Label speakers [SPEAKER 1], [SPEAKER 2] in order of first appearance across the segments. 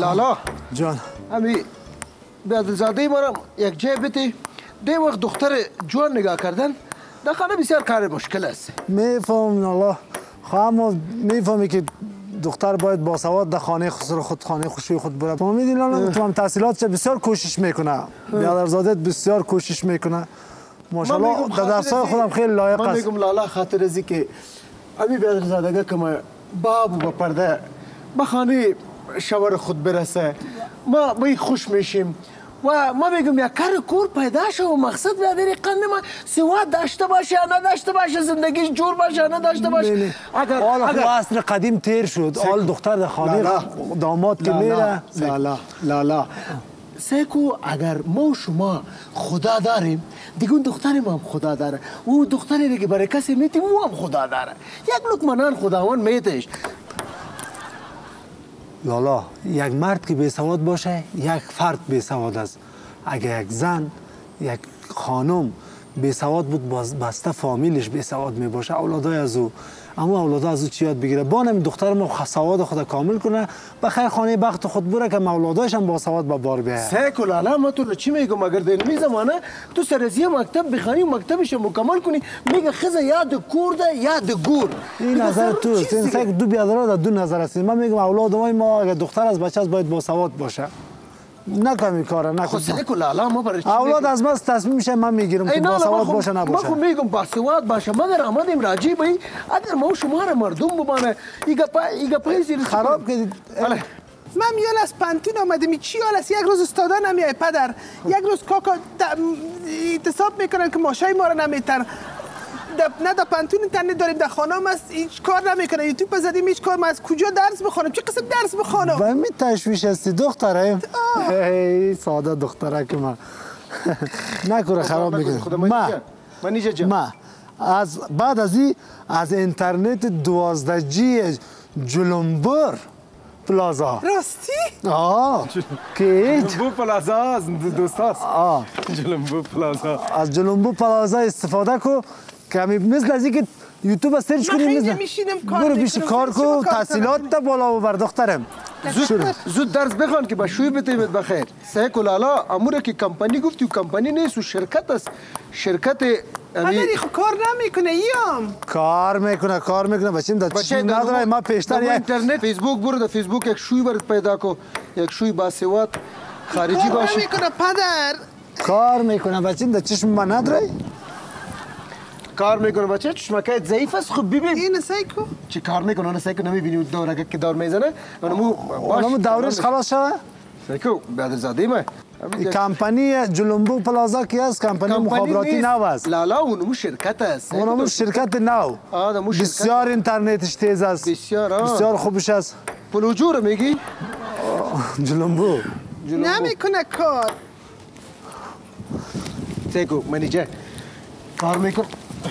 [SPEAKER 1] لالا
[SPEAKER 2] جان
[SPEAKER 1] امی بیادرزاده ما را یک جای بتی ده وقت دختر جوان نگاه کردن در خانه بسیار کار مشکل است.
[SPEAKER 2] میفهم لالا اما میفهمی که دختر باید باسواد در خانه خود خانه خوشی خود بره. ما میدین لالا تو هم تحصیلاتش بسیار کوشش میکنه. بیادرزادت بسیار کوشش میکنه. ماشاءالله در درسای خودم خیلی لایق است.
[SPEAKER 1] من میگم لالا خاطر ازی که امی بیادرزادگی که ما باب و با پرده به خانه شوهر خود برسه ما به خوش میشیم و ما میگم یک کار کور پیدا شه و مقصد به طریقه ما سواد داشته باشه یا نداشته باشه زندگیش جور باشه یا نداشته باشه.
[SPEAKER 2] اگر اصل قدیم تیر شد حال دختر در خانه داماد که میره.
[SPEAKER 1] لالا سیکو اگر ما و شما خدا داریم دیگه اون دختر ما هم خدا داره او دختری که برای کسی میتیم او هم خدا داره یک لقمه نان خداوند میتش.
[SPEAKER 2] لالا یک مرد که بیسواد باشه یک فرد بیسواد است. اگر یک زن یک خانم بیسواد بود بسته فامیلش بیسواد می باشه اولادای از او اما اولاد از او چی یاد بگیره بانم دختر ما سواد خود کامل کنه بخیر خانه بخت خود بره که اولادایش هم با سواد با بار بیاره.
[SPEAKER 1] سیکو لالا ما تو چی میگم اگر در این زمانه تو سرزیه مکتب بخونی مکتبش مکمل کنی میگه خزه یاد کورده یاد گور.
[SPEAKER 2] این نظر تو است. این سیک دو بیادرها دو نظر است. من میگم اولاد ما اگر دختر از بچه باید با سواد باشه. نکنی کاره نکن.
[SPEAKER 1] سیکو لالا ما برای
[SPEAKER 2] اولاد از ما تصمیم میشه من میگیرم که با سواد باشه نباشه.
[SPEAKER 1] ما میگم با سواد باشه مگر آمدیم راجی بایی اگر ما شما را مردم بمانه ایگا پایزی
[SPEAKER 2] خراب کردید.
[SPEAKER 3] من میال از پنتون آمدم چی حال است یک روز استادان نمیای پدر یک روز کاکا اعتصاب میکنن که ماشای ما را نمیتن نه در پنتون اینترنت داریم در خانه هم است هیچ کار نمیکنه یوتیوب زدیم هیچ کار ما از کجا درس بخونم چه قسم درس بخونم
[SPEAKER 2] و می تشویش هستی دختره ای ساده دختره که ما نکنه خراب میکنه ما از بعد از این از اینترنت 12G جلنبور پلازا
[SPEAKER 3] راستی؟
[SPEAKER 2] که
[SPEAKER 1] جلنبور پلازا از دوستاست جلنبور پلازا
[SPEAKER 2] از جلنبور پلازا استفاده کو که مثل از اینکه یوتیوب سرچ کنیم
[SPEAKER 3] مثل میشینم
[SPEAKER 2] برو بیش کار کو تحصیلات تا بالا بر دخترم
[SPEAKER 1] زود درس بخوان که با شوی بتیمت بخیر. سیکو لالا اموره که کمپانی گفتی و کمپانی نیست و شرکت است شرکت
[SPEAKER 3] مادری خو کار نمیکنه ایام
[SPEAKER 2] کار میکنه بچیم در چی نداره ما پیشتر
[SPEAKER 1] اینترنت فیسبوک برو در فیسبوک یک شوی برات پیدا کو یک شوی باسواد خارجی باشه
[SPEAKER 3] میکنه پدر
[SPEAKER 2] کار میکنه بچیم در چشم ما نداره
[SPEAKER 1] کار میکنه بچه چشمکایت ضعیف است خب ببین
[SPEAKER 3] این سیکو
[SPEAKER 1] چی کار میکنه اون سیکو نمیبینی دورگه که دور میزنه
[SPEAKER 2] اونمو دورش خلاص شده
[SPEAKER 1] سیکو بیادرزاده ما
[SPEAKER 2] کمپانی جلنبور پلازا کی است کمپانی مخابراتی نو است
[SPEAKER 1] لالا اونمو شرکت است
[SPEAKER 2] اونمو شرکت نو بسیار اینترنتش تیز است بسیار خوبش است
[SPEAKER 1] پلوجور میگی
[SPEAKER 2] جلنبور
[SPEAKER 3] نمیکنه کار
[SPEAKER 1] سیکو منیجر کار میکن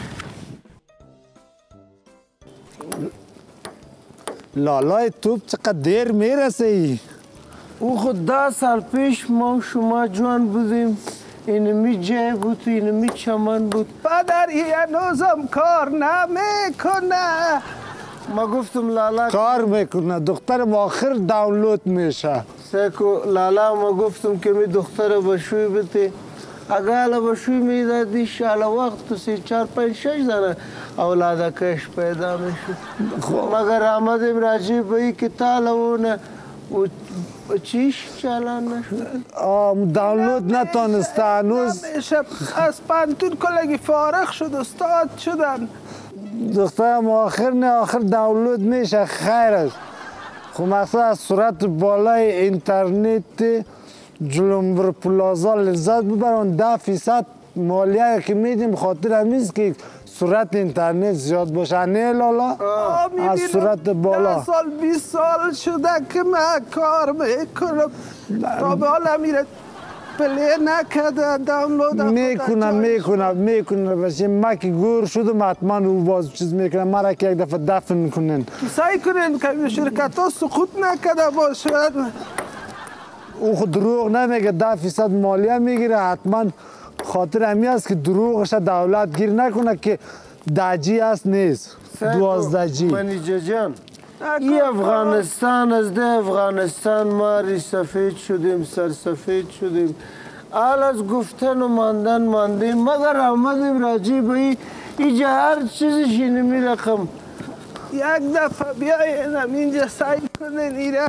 [SPEAKER 2] لالای توپ چقدر دیر میرسه ای
[SPEAKER 1] او خود 10 سال پیش ما شما جوان بودیم اینمی جای بود اینمی چمن بود
[SPEAKER 3] پدر هنوزم کار نمیکنه
[SPEAKER 1] ما گفتم لالا
[SPEAKER 2] کار میکنه دخترم آخر دانلود میشه
[SPEAKER 1] سیکو لالا ما گفتم که می دختر بشوی بتی اگر بشوی میدادی شاله وقت تو 3 4 5 6 زنه اولادکش پیدا میشد مگر آمدیم راجی بایی که تالونه و چیش چالان نشد
[SPEAKER 2] دانلود نتونسته هنوز
[SPEAKER 3] از پنتون کلگی فارغ شد استاد شدن
[SPEAKER 2] دخترم آخر دانلود میشه خیر است خب مثلا از صورت بالای اینترنت جلنبور پلازا لذت ببرن 10% مالیه که میدیم خاطر همیست که صورت اینترنت زیاد باشه نه لالا از صورت بالا
[SPEAKER 3] 10 سال 20 سال شده که من کار میکنم تا به حال میره پلی نکده دانلود
[SPEAKER 2] میکنه بشه ما که گور شدم حتما او باز چیز میکنه مرا که یک دفعه دفن کنن
[SPEAKER 3] سعی کنین که شرکت ها سقوط نکده باشد
[SPEAKER 2] او خود دروغ نمیگه 10% مالیه میگیره حتما خاطر همی است که دروغش دولت گیر نکنه که 10G است نیست 12G
[SPEAKER 1] منیجر جان این افغانستان از ده افغانستان ما سفید شدیم سرسفید شدیم حال از گفتن و ماندیم مگر آمدیم راجی به اینجا هر چیزشی نمی رقم
[SPEAKER 3] یک دفعه بیاین اینجا سعی کنین ایره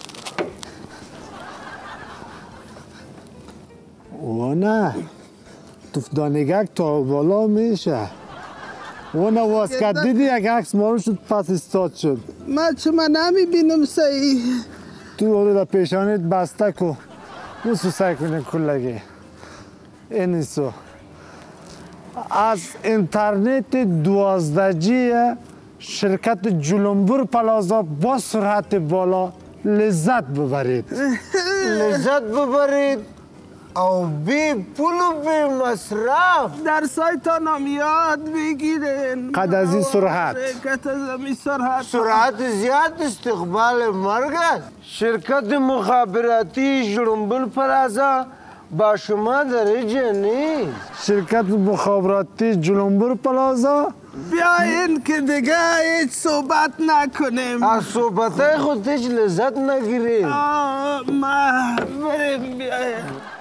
[SPEAKER 2] و نه توفدانگک تا بالا میشه و نه واسکت دیدی یک عکس مارو شد پس استاد شد
[SPEAKER 3] من چما نمی بینم صحیح
[SPEAKER 2] تو اولو دا پیشانیت بسته کو موسو سعی کنی کلگی اینیسو از اینترنت 12G شرکت جلنبور پلازا با سرعت بالا لذت ببرید
[SPEAKER 1] لذت ببرید او بی پول و بی مصرف
[SPEAKER 3] در سایتان هم یاد بگیرین
[SPEAKER 2] قد از این سرعت
[SPEAKER 1] سرعت زیاد استقبال مرگ است شرکت مخابراتی جلنبور پلازا با شما درجه نیست
[SPEAKER 2] شرکت مخابراتی جلنبور پلازا
[SPEAKER 3] بیاین که دیگه هیچ صحبت نکنیم
[SPEAKER 1] از صحبت خود هیچ لذت نگیریم
[SPEAKER 3] ما بریم بیاین